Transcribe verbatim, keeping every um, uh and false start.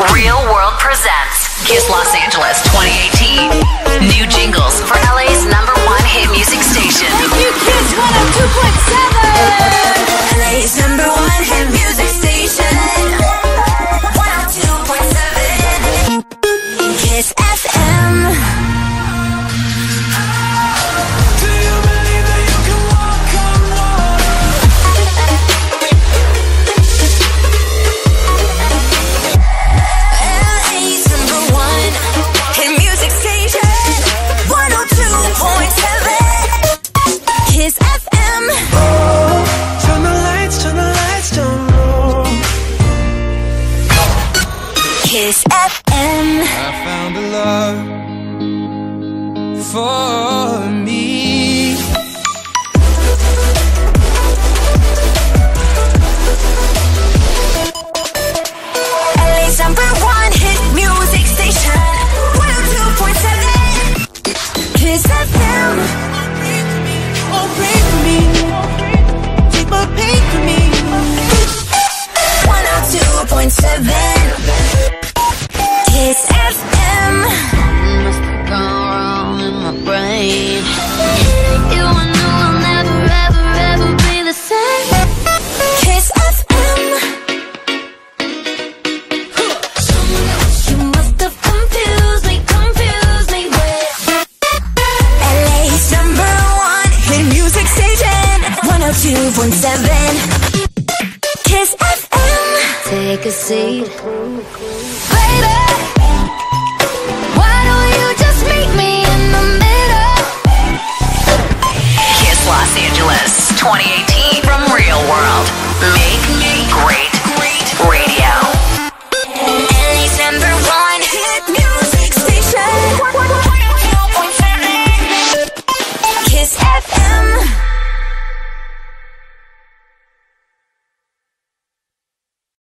Reelworld presents KIIS Los Angeles twenty eighteen. New jingles for L A's number one hit music station. Thank you, KIIS one oh two point seven. L A's number one hit music station. one oh two point seven. KIIS F M. KIIS F M. I found a love for me. L A's number one hit music station. one oh two point seven. KIIS F M. Oh, pray for me. Take my pain for me. one oh two point seven. KIIS F M. Must have gone wrong in my brain. You I know I'll never, ever, ever be the same. KIIS F M. You must have confused me, confused me with L A's number one hit music station. one oh two point seven. KIIS F M. Take a seat, baby. Why don't you just meet me in the middle? KIIS Los Angeles twenty eighteen from Reelworld. Make me great.